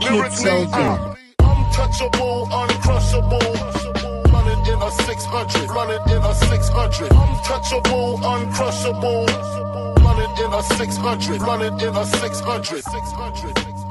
lyrically. Untouchable, uncrushable. Running in a 600. Running in a 600. Untouchable, uncrushable. Running in a 600. Running in a 600. 600.